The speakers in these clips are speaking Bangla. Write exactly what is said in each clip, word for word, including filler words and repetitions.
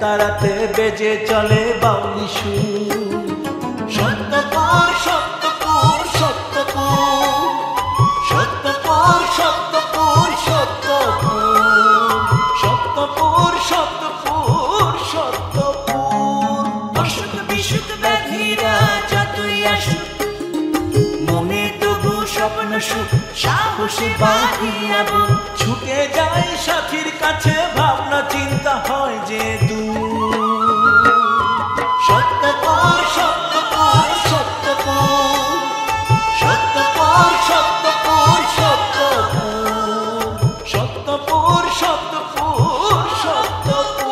রাতে বেজে চলে বাউলি সুর। সত্যপুর সত্যপুর সত্যপুর সত্যপুর সত্যপুর সত্যপুর সত্যপুর সত্যপুর সত্যপুর। অসুখ বিসুখ ব্যাধিরা যতই আসুক মনে তবু স্বপ্ন সুখ সাহসে বাঁধিয়া বুক। ছুটে যায় সাথীর কাছে ভাবনা চিন্তা হয় যে দূর। সত্যপুর সত্যপুর সত্যপুর সত্যপুর সত্যপুর সত্যপুর সত্যপুর সত্যপুর সত্যপুর।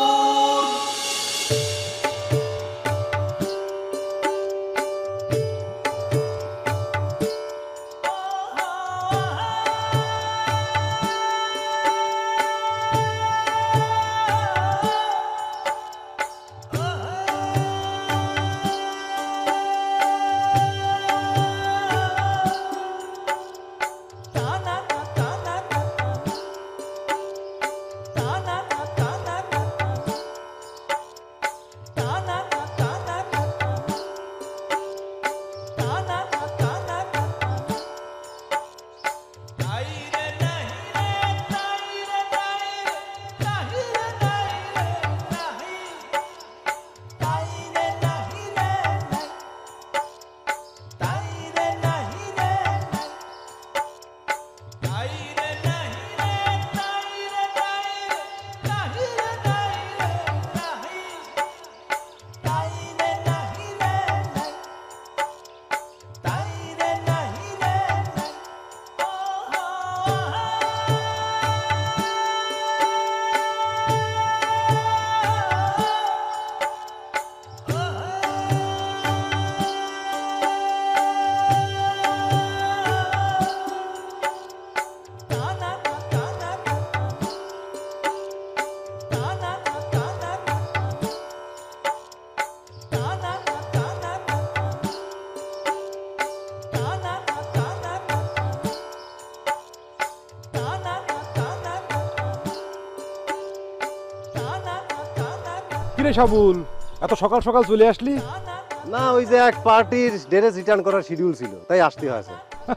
সাবুল এত সকাল সকাল চলে আসলি? না ওই যে এক পার্টির ড্রেস রিটার্ন করার শিডিউল ছিল তাই আসতে হয়েছে।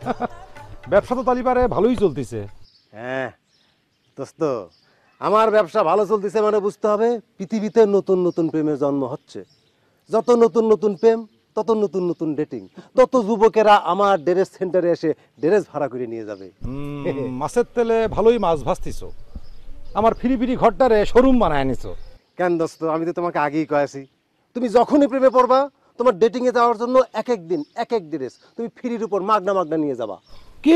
ব্যবসা তো তালিবারে ভালোই চলতেছে। হ্যাঁ দোস্ত, আমার ব্যবসা ভালো চলতেছে মানে বুঝতে হবে পৃথিবীতে নতুন নতুন প্রেমের জন্ম হচ্ছে। যত নতুন নতুন প্রেম তত নতুন নতুন ডেটিং, তত যুবকেরা আমার ড্রেস সেন্টারে এসে ড্রেস ভাড়া করে নিয়ে যাবে। মাছের তেলে ভালোই মাছ ভাজতিছো, আমার ফিরি ফিরি ঘরটারে শোরুম বানায় নিছো। কেন দোস্ত, আমি তো তোমাকে আগেই কয়েছি তুমি যখনই প্রেমে পড়বা তোমার ডেটিং এ যাওয়ার জন্য এক এক দিন এক এক ড্রেস তুমি ফ্রির উপর মাগনা মাগনা নিয়ে যাবা। কি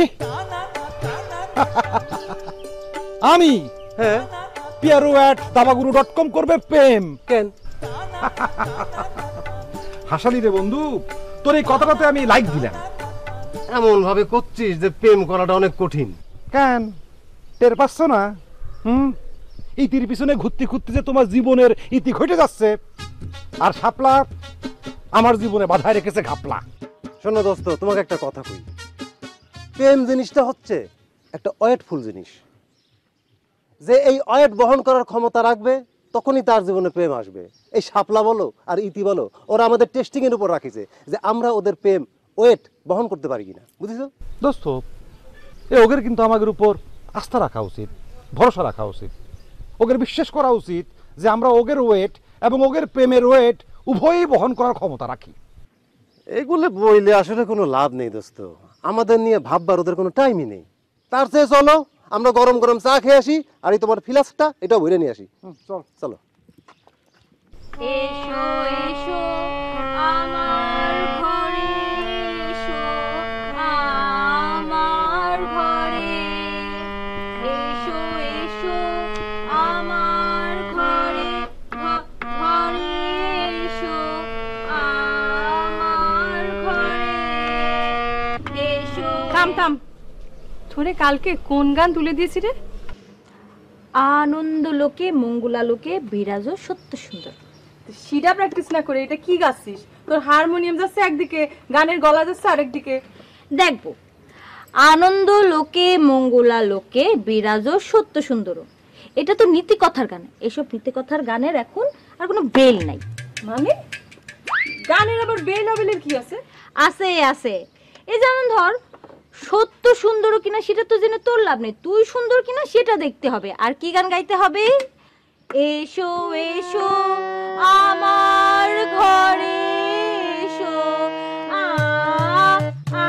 আমি? হ্যাঁ, পিয়ারো অ্যাট দাবাগুরু ডট কম করবে প্রেম? কেন হাসালি রে বন্ধু, তোর এই কথাটাতে আমি লাইক দিলাম। এমন ভাবে করছিস যে প্রেম করাটা অনেক কঠিন। কেন টের পাচ্ছ না? হুম, ইতির পিছনে ঘুরতে ঘুরতে যে তোমার জীবনের ইতি ঘটে যাচ্ছে, আর শাপলা আমার জীবনে বাধায় রেখেছে ঘাপলা। শোনো দোস্ত, তোমাকে একটা কথা কই, প্রেম জিনিসটা হচ্ছে একটা ওয়েটফুল জিনিস। যে এই ওয়েট বহন করার ক্ষমতা রাখবে তখনই তার জীবনে প্রেম আসবে। এই শাপলা বলো আর ইতি বলো, ওরা আমাদের টেস্টিং এর উপর রাখিছে যে আমরা ওদের প্রেম ওয়েট বহন করতে পারি কিনা, বুঝেছো দোস্ত? এ ওদের কিন্তু আমাদের উপর আস্থা রাখা উচিত, ভরসা রাখা উচিত, ওদের বিশ্বাস করা উচিত যে আমরা ওদের ওয়েট এবং ওদের প্রেমের ওয়েট উভয়ই বহন করার ক্ষমতা রাখি। এগুলো বইলে আসলে কোনো লাভ নেই দোস্ত, আমাদের নিয়ে ভাববার ওদের কোনো টাইমই নেই। তার চেয়ে চলো আমরা গরম গরম চা খেয়ে আসি, আর এই তোমার ফিলাসটা এটাও ভরে নিয়ে আসি। চল চলো। এসো এসো আমার ঘরে, এসো আমার ঘরে, এসো এসো আমার ঘরে, ঘরে এসো আমার ঘরে, এসো। থাম থাম, তোরে কালকে কোন গান তুলে দিয়েছি রে? আনন্দ লোকে মঙ্গলা লোকে বিরাজ সত্য সুন্দর। সেটা প্র্যাকটিস না করে এটা কি গাচ্ছিস? তোর হারমোনিয়াম যাচ্ছে একদিকে, গানের গলা যাচ্ছে আরেকদিকে। দেখবো, আনন্দ লোকে মঙ্গলা লোকে বিরাজ সত্য সুন্দর, এটা তো নীতি কথার গান। এসব নীতি কথার গানের এখন আর কোনো বেল নাই। মানে গানের আবার বেল বেলের কি আছে? আছে আছে, এই যেমন ধর সত্য সুন্দর কিনা সেটা তো জেনে তোর লাভ নেই, তুই সুন্দর কিনা সেটা দেখতে হবে। আর কি গান গাইতে হবে? এসো এসো আমার ঘরে এসো। আ আ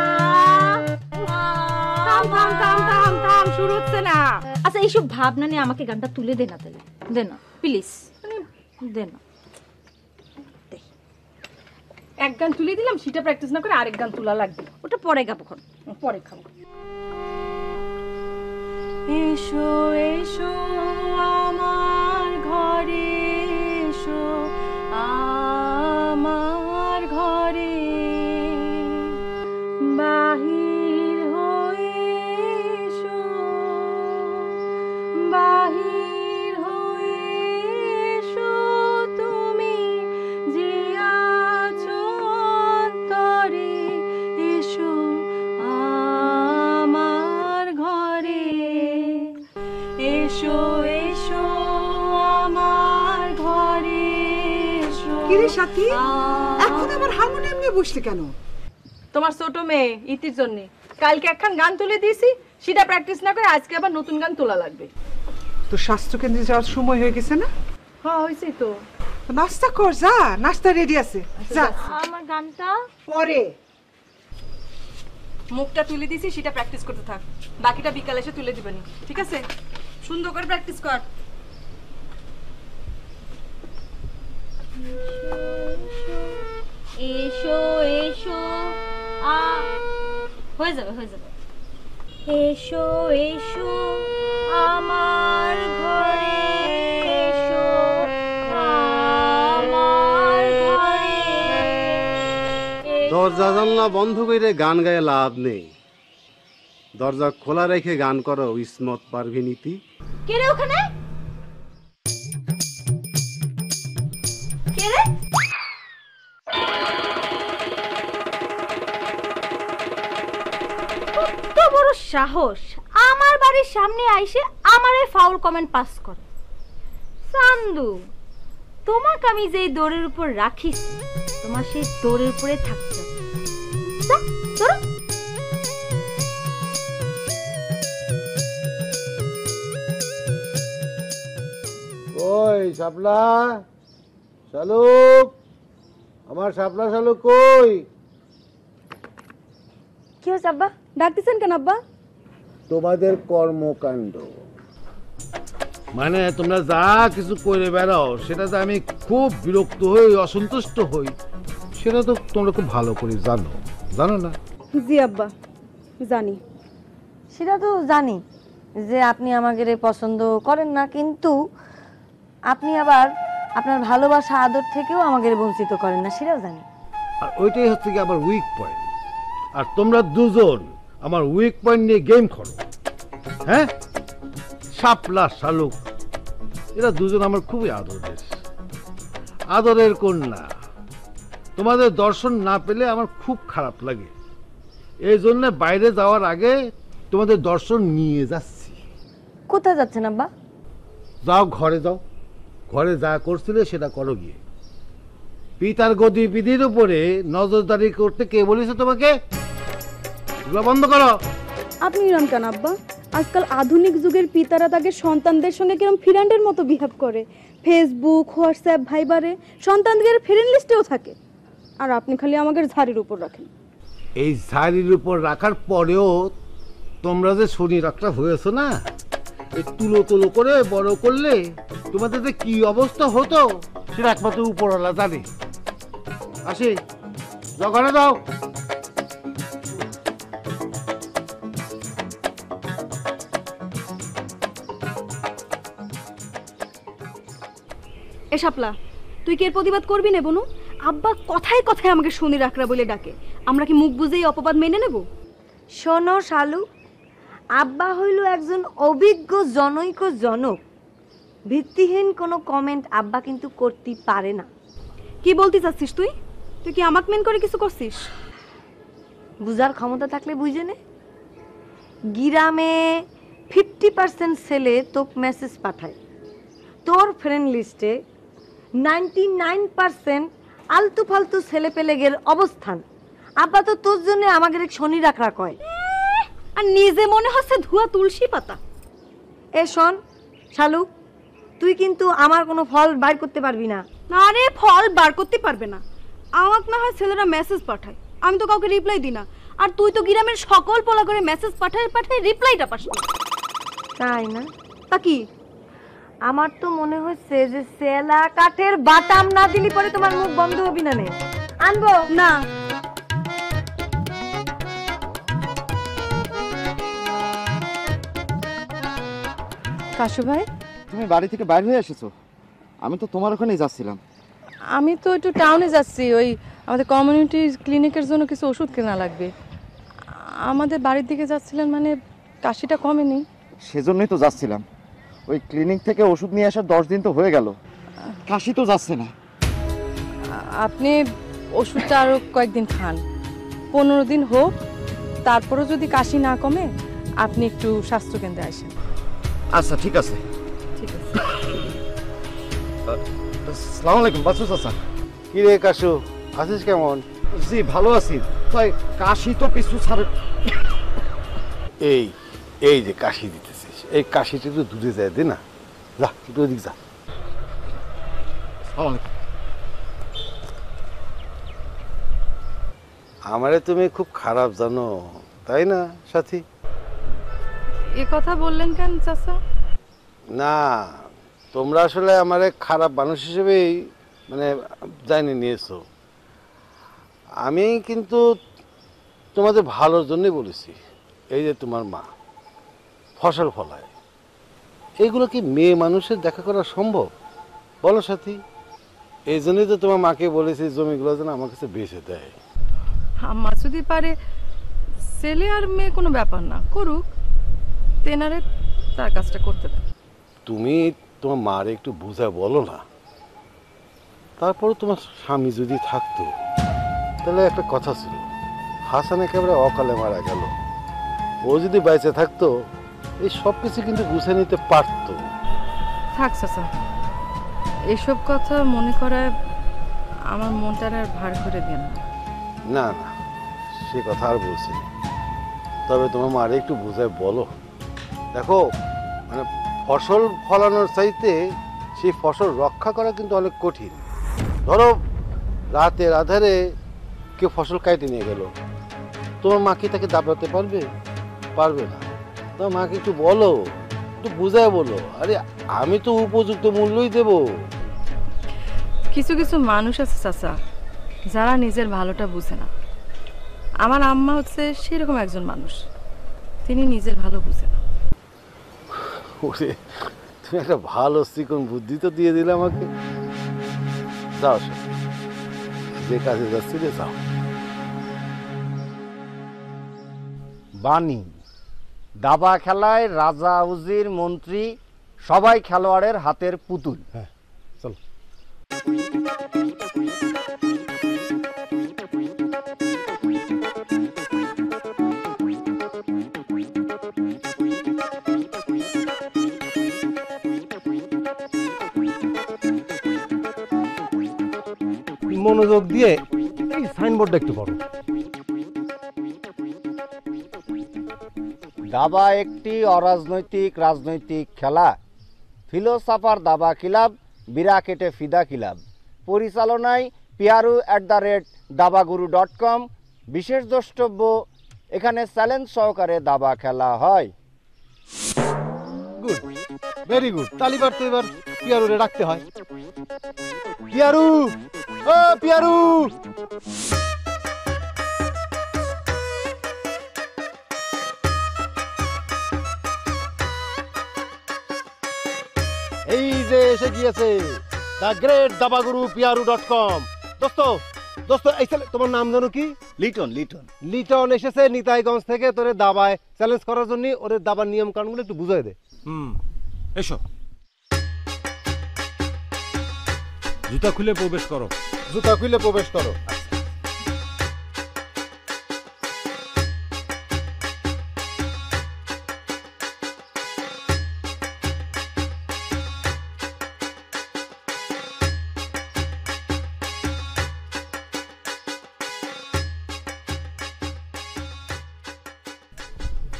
থাম থাম থাম থাম থাম, শুরু হচ্ছে না। আচ্ছা এইসব ভাবনা নিয়ে আমাকে গানটা তুলে দে না, তাহলে দে না প্লিজ, দে না। এক গান তুলে দিলাম, সেটা প্র্যাকটিস না করে আরেক গান তোলা লাগবে। ওটা পরে গাবো, পরে খাবো। এসো এসো আমার ঘরে এসো, আমার ঘরে বাহির হয়ে এসো, বাহির হয়ে এসো তুমি যে আছো অন্তরে, এসো আমার ঘরে এসো, এসো আমার ঘরে এসো। কিরে সাথী, এখন আবার হারমোনিয়াম নিয়ে বসলি কেন? তোমার ছোট মেয়ে ইতির জন্য কালকে একখান গান তুলে দিয়েছি, সেটা প্র্যাকটিস না করে আজকে আবার নতুন গান তোলা লাগবে। তো স্বাস্থ্য কেন্দ্রে যাওয়ার সময় হয়ে গেছে না? হ্যাঁ হয়েছে তো। তো নাস্তা কর, যা, নাস্তা রেডি আছে, যা। আমার গানটা পরে মুখটা তুলে দিয়েছি, সেটা প্র্যাকটিস করতে থাক, বাকিটা বিকালে এসে তুলে দিবেন, ঠিক আছে? সুন্দর করে প্র্যাকটিস কর। এসো এসো আ হয়ে যাবে হয়ে যাবে। এসো এসো আমার ঘরে এসো, আমার ঘরে। দরজা জানলা বন্ধ করে গান গায়ে লাভ নেই, দরজা খোলা রেখে গান করো ইসমত পারভিনীতি। কে রে ওখানে? কে রে? কত বড় সাহস আমার বাড়ির সামনে আইসে আমারে ফাউল কমেন্ট পাস করে। সান্দু, তোমাকে আমি যেই দৌড়ের উপর রাখিস, তোমার সেই দৌড়ের উপরে থাকতে হবে। যা, ধরো। ওই শাপলা শালুক, আমার শাপলা শালুক কই? কি হয়েছে আব্বা, ডাকতেছেন কেন আব্বা? তোমাদের কর্মকাণ্ড মানে তোমরা যা কিছু করে বেড়াও সেটাতে আমি খুব বিরক্ত হই, অসন্তুষ্ট হই, সেটা তো তোমরা খুব ভালো করে জানো, জানো না? জি আব্বা জানি। সেটা তো জানি যে আপনি আমাকে পছন্দ করেন না, কিন্তু আপনি আবার আপনার ভালোবাসা আদর থেকেও আমাকে বঞ্চিত করেন না, সেটাও জানি। আর ওইটাই হচ্ছে কি আবার উইক পয়েন্ট, আর তোমরা দুজন আমার উইক পয়েন্ট নিয়ে গেম করো। হ্যাঁ, শাপলা শালুক এরা দুজন আমার খুবই আদরের, আদরের কন্যা। তোমাদের দর্শন না পেলে আমার খুব খারাপ লাগে, এই জন্য বাইরে যাওয়ার আগে তোমাদের দর্শন নিয়ে যাচ্ছি। কোথায় যাচ্ছেন আব্বা? যাও ঘরে যাও, ঘরে যা করছিলে সেটা করো গিয়ে। পিতার গতিবিধির উপরে নজরদারি করতে কে বলেছে তোমাকে? বন্ধ করো। আপনি ইরান কেন আব্বা? আজকাল আধুনিক যুগের পিতারা তাদের সন্তানদের সঙ্গে কিরকম ফ্রেন্ডের মতো বিহেভ করে, ফেসবুক হোয়াটসঅ্যাপ ভাইবারে সন্তানদের ফ্রেন্ড লিস্টেও থাকে, আর আপনি খালি আমাদের ঝাড়ির উপর রাখেন। এই ঝাড়ির উপর রাখার পরেও তোমরা যে শনি রাখটা হয়েছো না, এই তুলো তুলো করে বড় করলে তোমাদের যে কি অবস্থা হতো সেটা একমাত্র উপরওয়ালা জানে। আসি, যাও ঘরে যাও। এ শাপলা, তুই কি এর প্রতিবাদ করবি না বনু? আব্বা কথায় কথায় আমাকে শনি রাখরা বলে ডাকে, আমরা কি মুখ বুঝেই অপবাদ মেনে নেব? শোনো শালু, আব্বা হইল একজন অভিজ্ঞ জনৈক জনক, ভিত্তিহীন কোনো কমেন্ট আব্বা কিন্তু করতে পারে না। কি বলতে চাচ্ছিস তুই? তুই কি আমাকে মেন করে কিছু করছিস? বুঝার ক্ষমতা থাকলে বুঝে নে। গ্রামে ফিফটি পার্সেন্ট ছেলে তোকে মেসেজ পাঠায়, তোর ফ্রেন্ড লিস্টে নাইনটি নাইন পার্সেন্ট আলতু ফালতু ছেলে পেলেগের অবস্থান। আব্বা তো তোর জন্য আমাদের এক শনি রাখরা কয়, আর নিজে মনে হচ্ছে ধোয়া তুলসী পাতা। এ শোন শালু, তুই কিন্তু আমার কোনো ফল বাইর করতে পারবি না। না রে, ফল বার করতে পারবে না। আমাকে না হয় ছেলেরা মেসেজ পাঠায়, আমি তো কাউকে রিপ্লাই দিই না। আর তুই তো গ্রামের সকল পোলা করে মেসেজ পাঠায় পাঠায় রিপ্লাইটা পাস না। তাই না? তা কি? আমার তো মনে হচ্ছে যে সেলা কাঠের বাটাম না দিলি পরে তোমার মুখ বন্ধ হবি না। নে আনবো না। কাশু ভাই, তুমি বাড়ি থেকে বাইরে হয়ে এসেছো? আমি তো তোমার ওখানেই যাচ্ছিলাম। আমি তো একটু টাউনে যাচ্ছি, ওই আমাদের কমিউনিটি ক্লিনিকের জন্য কিছু ওষুধ কেনা লাগবে। আমাদের বাড়ির দিকে যাচ্ছিলেন মানে কাশিটা কমেনি? সেজন্যই তো যাচ্ছিলাম। ওই ক্লিনিক থেকে ওষুধ নিয়ে আসার দশ দিন তো হয়ে গেল, কাশি তো যাচ্ছে না। আপনি ওষুধটা আরও কয়েকদিন খান, পনেরো দিন হোক, তারপরও যদি কাশি না কমে আপনি একটু স্বাস্থ্যকেন্দ্রে আসেন। আচ্ছা ঠিক আছে। ঠিক আছে। আসসালামু আলাইকুম বাসু চাচা। কি রে কাশু, আছিস কেমন? জি ভালো আছি। তাই কাশি তো পিছু ছাড়ে। এই এই যে কাশি দিতেছিস, এই কাশিটা একটু দূরে যায় দে না, যা একটু ওদিক যা। আসসালামু আলাইকুম। আমারে তুমি খুব খারাপ জানো তাই না সাথী? এ কথা বললেন কেন চাচা? না, তোমরা আসলে আমারে খারাপ মানুষ হিসেবেই মানে জানি নিয়েছো। আমি কিন্তু তোমাদের ভালোর জন্যই বলেছি। এই যে তোমার মা ফসল ফলায়, এইগুলো কি মেয়ে মানুষের দেখা করা সম্ভব বলো সাথী? এই জন্যই তো তোমার মাকে বলেছি জমিগুলো যেন আমার কাছে বেচে দেয়। আম্মা যদি পারে, ছেলে আর মেয়ে কোনো ব্যাপার না, করুক, তেনারে তার কাজটা করতে দেন। তুমি তোমার মারে একটু বুঝায় বলো না। তারপরে তোমার স্বামী যদি থাকতো তাহলে একটা কথা ছিল, হাসান একেবারে অকালে মারা গেল, ও যদি বেঁচে থাকতো এই সব কিছু কিন্তু গুছিয়ে নিতে পারতো। থাক চাচা, এসব কথা মনে করায় আমার মনটা আর ভার করে দেন না। না না, সে কথা আর বলছি না। তবে তোমার মারে একটু বুঝায় বলো। দেখো মানে ফসল ফলানোর চাইতে সেই ফসল রক্ষা করা কিন্তু অনেক কঠিন। ধরো রাতের আধারে কেউ ফসল কাটে নিয়ে গেল, তোমার মা কি তাকে দাবড়াতে পারবে? পারবে না। তোমার মাকে একটু বলো, একটু বুঝায় বলো, আরে আমি তো উপযুক্ত মূল্যই দেব। কিছু কিছু মানুষ আছে চাচা, যারা নিজের ভালোটা বুঝে না। আমার আম্মা হচ্ছে সেরকম একজন মানুষ, তিনি নিজের ভালো বুঝে না। ওরে, তুমি একটা ভালো চিকন বুদ্ধি তো দিয়ে দিলে আমাকে। যাও সব, যে কাজে যাচ্ছিলে যাও। বাণী, দাবা খেলায় রাজা উজির মন্ত্রী সবাই খেলোয়াড়ের হাতের পুতুল। হ্যাঁ চলো। মনোযোগ দিয়ে এই সাইনবোর্ডটা একটু পড়ো। দাবা একটি অরাজনৈতিক রাজনৈতিক খেলা। ফিলোসাফার দাবা ক্লাব, বিরাকেটে ফিদা ক্লাব, পরিচালনায় Piyaru at the rate Dabaguru dot com. বিশেষ দ্রষ্টব্য, এখানে চ্যালেঞ্জ সহকারে দাবা খেলা হয়। Good, very good. তালিবার তো এবার পিয়ারুরে রাখতে হয়। পিয়ারু, ও পিয়ারু, এই যে এসে গিয়েছে the great Dabaguru Piyaru dot com. দোস্ত দোস্ত, এই ছেলে তোমার নাম জানো কি? লিটন। লিটন লিটন এসেছে নিতাইগঞ্জ থেকে তোরে দাবায় চ্যালেঞ্জ করার জন্য। ওরে দাবার নিয়ম কানুনগুলো একটু বুঝাই দে। হুম, এসো। জুতা খুলে প্রবেশ করো। জুতা খুলে প্রবেশ করো।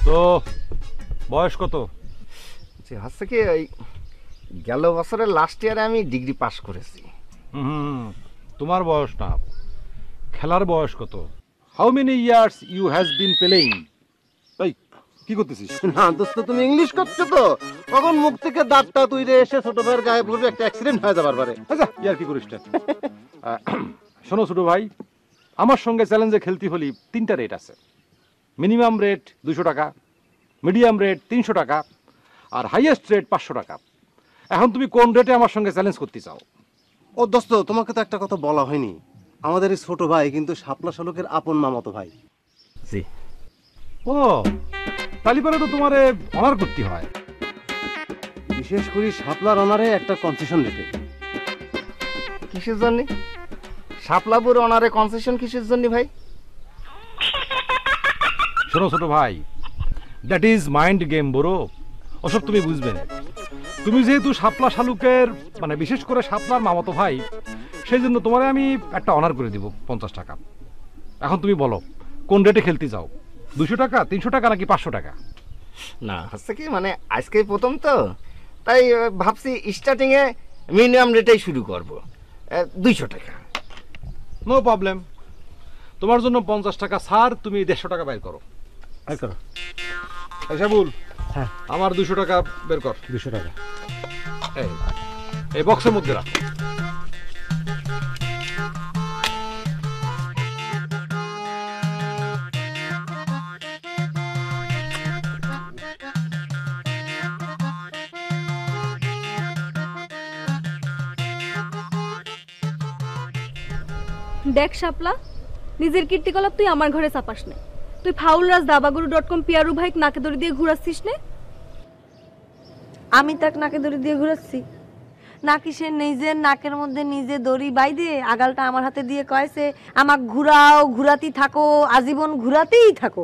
তো বয়স কত? হচ্ছে কি ওই গেল বছরের লাস্ট ইয়ারে আমি ডিগ্রি পাস করেছি। হুম, তোমার বয়স না, খেলার বয়স কত? How many years you has been playing? ভাই কি করতেছিস? না দোস্ত, তুমি ইংলিশ করছো তো, তখন মুখ থেকে দাঁতটা তুই এসে ছোট ভাইয়ের গায়ে পড়বে, একটা অ্যাক্সিডেন্ট হয়ে যাবার পারে। আচ্ছা ইয়ার কি করিস? শোনো ছোট ভাই, আমার সঙ্গে চ্যালেঞ্জে খেলতে হলে তিনটা রেট আছে। মিনিমাম রেট দুশো টাকা, মিডিয়াম রেট তিনশো টাকা, আর হাইয়েস্ট রেট পাঁচশো টাকা। এখন তুমি কোন রেটে আমার সঙ্গে চ্যালেঞ্জ করতে চাও? ও দোস্ত, তোমাকে তো একটা কথা বলা হয়নি, আমাদের এই ছোট ভাই কিন্তু শাপলা শালুকের আপন মামাতো ভাই। জি। ও তালি পরে তো তোমারে অনার করতে হয়, বিশেষ করে শাপলার অনারে একটা কনসেশন রেটে। কিসের জন্য শাপলাপুর অনারে কনসেশন কিসের জন্য ভাই? শোনো ছোট ভাই, দ্যাট ইজ মাইন্ড গেম বড়ো, ওসব তুমি বুঝবে না। তুমি যেহেতু শাপলা শালুকের মানে বিশেষ করে শাপলার মামাতো ভাই, সেই জন্য তোমারে আমি একটা অনার করে দিব পঞ্চাশ টাকা। এখন তুমি বলো কোন রেটে খেলতে চাও, দুশো টাকা, তিনশো টাকা নাকি পাঁচশো টাকা? না হচ্ছে কি মানে আজকে প্রথম তো, তাই ভাবছি স্টার্টিংয়ে মিনিমাম রেটেই শুরু করব, দুইশো টাকা। নো প্রবলেম, তোমার জন্য পঞ্চাশ টাকা ছাড়, তুমি দেড়শো টাকা বের করো। আই করো। শাবুল, হ্যাঁ আমার দুশো টাকা বের কর। দুশো টাকা এই এই বক্সের মধ্যে রাখ। দেখ শাপলা, নিজের কীর্তিকলাপ তুই আমার ঘরে চাপাস না। তুই ফাউলরাজ দাবাগুরু ডট কম পিয়ারু ভাই নাকে দড়ি দিয়ে ঘুরাচ্ছিস নে? আমি তাক নাকে দড়ি দিয়ে ঘুরাচ্ছি নাকি? সে নিজের নাকের মধ্যে নিজে দড়ি বাইদে আগালটা আমার হাতে দিয়ে কয়েছে আমাক ঘুরাও, ঘুরাতেই থাকো, আজীবন ঘুরাতেই থাকো।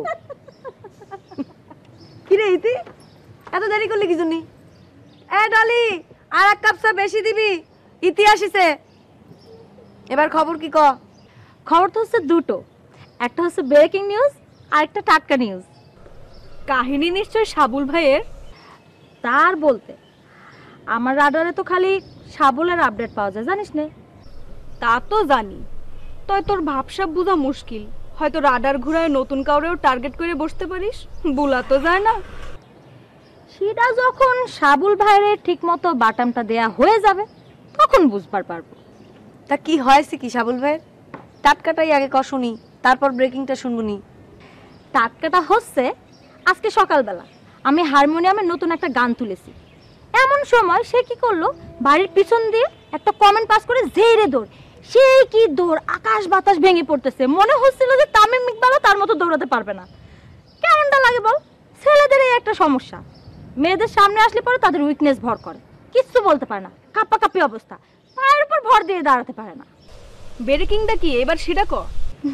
কিরে ইতি, এত দেরি করলি কি জন্য? এ ডলি, আর এক কাপ চা বেশি দিবি, ইতি আসিছে। এবার খবর কি ক? খবর তো হচ্ছে দুটো, একটা হচ্ছে ব্রেকিং নিউজ আর একটা টাটকা নিউজ। কাহিনী নিশ্চয় সাবুল ভাইয়ের। তার বলতে আমার রাডারে তো খালি সাবলের আপডেট পাওয়া যায়, জানিস না? তা তো জানি, তয় তোর ভাবসাব বোঝা মুশকিল। হয়তো রাডার ঘুরায় নতুন কাউরেও টার্গেট করে বসতে পারিস, বুলা তো যায় না। সেটা যখন সাবুল ভাইয়ের ঠিক মতো বাটামটা দেয়া হয়ে যাবে তখন বুঝবার পারবো। তা কি হয়েছে কি সাবুল ভাইয়ের? টাটকাটাই আগে ক শুনি, তারপর ব্রেকিংটা শুনবনি। টাটকাটা হচ্ছে আজকে সকালবেলা আমি হারমোনিয়ামে নতুন একটা গান তুলেছি, এমন সময় সে কি করলো, বাড়ির পিছন দিয়ে একটা কমেন্ট পাস করে জেরে দৌড়। সেই কি দৌড়, আকাশ বাতাস ভেঙে পড়তেছে, মনে হচ্ছিল যে তামিম ইকবালও তার মতো দৌড়াতে পারবে না। কেমনটা লাগে বল? ছেলেদের এই একটা সমস্যা, মেয়েদের সামনে আসলে পরে তাদের উইকনেস ভর করে, কিচ্ছু বলতে পারে না, কাপ্পা কাপ্পি অবস্থা, পায়ের উপর ভর দিয়ে দাঁড়াতে পারে না। ব্রেকিংটা কি এবার সেটা ক?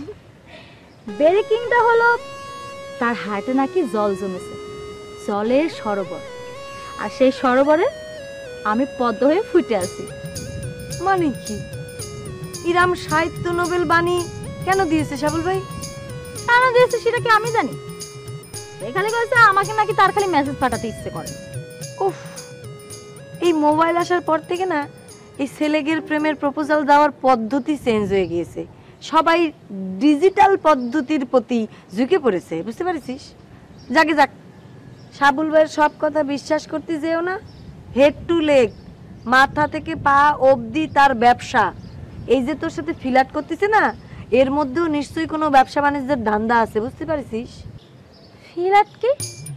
ব্রেকিংটা হলো তার হার্টে নাকি জল জমেছে, জলের সরোবর, আর সেই সরোবরে আমি পদ্ম হয়ে ফুটে আছি। মানে কি? ইরাম সাহিত্য নোবেল বাণী কেন দিয়েছে সাবুল ভাই? কেন দিয়েছে সেটা কি আমি জানি? এখানে কইছে আমাকে নাকি তার খালি মেসেজ পাঠাতে ইচ্ছে করে। উফ, এই মোবাইল আসার পর থেকে না এই ছেলেগের প্রেমের প্রপোজাল দেওয়ার পদ্ধতি চেঞ্জ হয়ে গিয়েছে। সবাই ডিজিটাল পদ্ধতির প্রতি ঝুঁকে পড়েছে, বুঝতে পারছিস? যাকে যাক, সাবুল ভাইয়ের সব কথা বিশ্বাস করতে যেও না। হেড টু লেগ, মাথা থেকে পা অবধি তার ব্যবসা। এই যে তোর সাথে ফিলাট করতেছে না, এর মধ্যেও নিশ্চয়ই কোনো ব্যবসা বাণিজ্যের ধান্দা আছে, বুঝতে পারছিস? ফিলাট কি?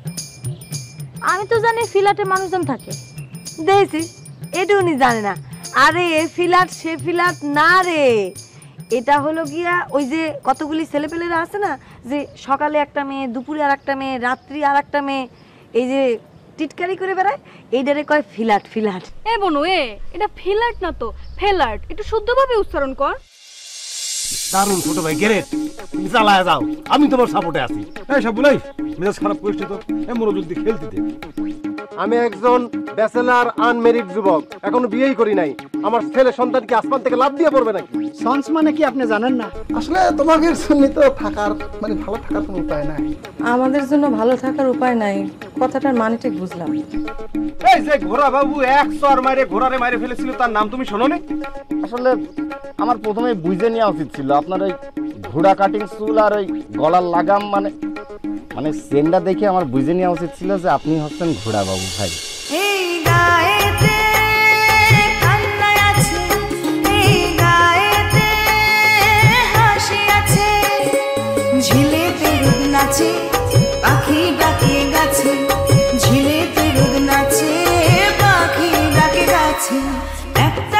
আমি তো জানি ফিলাটে মানুষজন থাকে। দেখছিস, এটা উনি জানে না। আরে এ ফিলাট সে ফিলাট না রে, এটা হলো গিয়া ওই যে কতগুলি ছেলেপেলেরা আছে না, যে সকালে একটা মেয়ে, দুপুরে আর একটা মেয়ে, রাত্রি আর একটা মেয়ে, এই যে টিটকারি করে বেড়ায়, এইটারে কয় ফিলাট। ফিলাট এ বনু, এ এটা ফিলাট না তো ফেলাট, একটু শুদ্ধভাবে উচ্চারণ কর। দারুণ ছোট ভাই, গ্রেট, তুমি চালায় যাও, আমি তোমার সাপোর্টে আছি। এই সব বলাই মেজাজ খারাপ করিস তো, এ মনোযোগ দিয়ে খেলতে দে। আমি একজন ব্যাচেলার আনমেরিড যুবক, এখনো বিয়েই করি নাই। আমার ছেলে সন্তান কি আসমান থেকে লাফ দিয়ে পড়বে নাকি? সন্স মানে কি আপনি জানেন না? আসলে তোমাদের জন্য তো থাকার মানে ভালো থাকার কোনো উপায় নাই। আমাদের জন্য ভালো থাকার উপায় নাই, কথাটার মানে ঠিক বুঝলাম। এই যে ঘোড়া বাবু এক চর মারে ঘোড়ারে মারে ফেলেছিল, তার নাম তুমি শোনোনি? আসলে আমার প্রথমে বুঝে নেওয়া উচিত ছিল আপনার ওই ঘোড়া কাটিং চুল আর ওই গলার লাগাম মানে মানে সেন্ডা দেখে আমার বুঝে নেওয়া উচিত ছিল যে আপনি হচ্ছেন ঘোড়া বাবু ভাই। এই গায়েতে কান্না আছে, এই গায়েতে হাসি আছে, ঝিলেতে রোদ নাচে, পাখি ডাকে গাছে, ঝিলেতে রোদ নাচে, পাখি ডাকে গাছে, একটা